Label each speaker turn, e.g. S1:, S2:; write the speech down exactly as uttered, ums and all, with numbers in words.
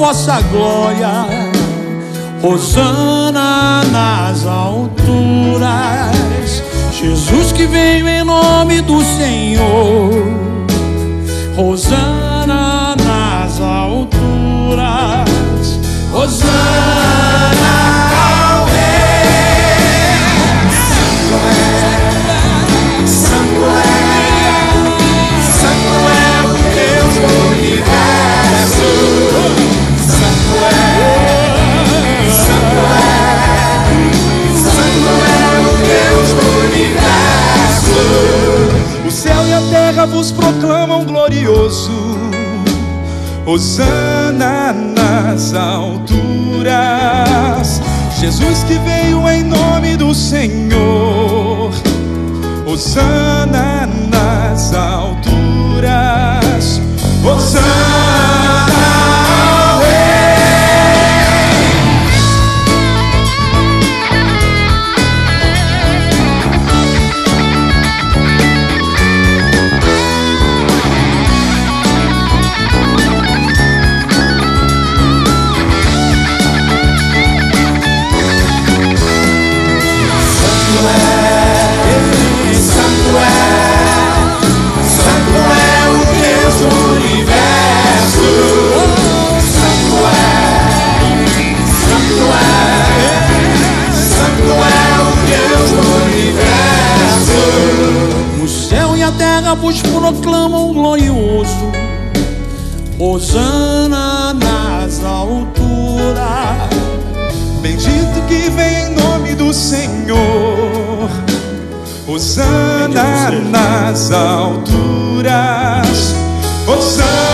S1: vossa glória. Hosana nas alturas. Jesus que veio em nome do Senhor. Hosana nas alturas. Hosana ao Rei. Santo é, Santo é, Santo é o Deus do universo. Santo é, Santo é, Santo é o Deus do universo.
S2: O céu e a terra vos proclamam glorioso. Hosana nas alturas. Jesus que veio em nome do Senhor. Hosana nas alturas. Hosana ao
S1: vos proclamam glorioso. Hosana nas alturas.
S2: Bendito que vem em nome do Senhor. Hosana nas alturas. Hosana.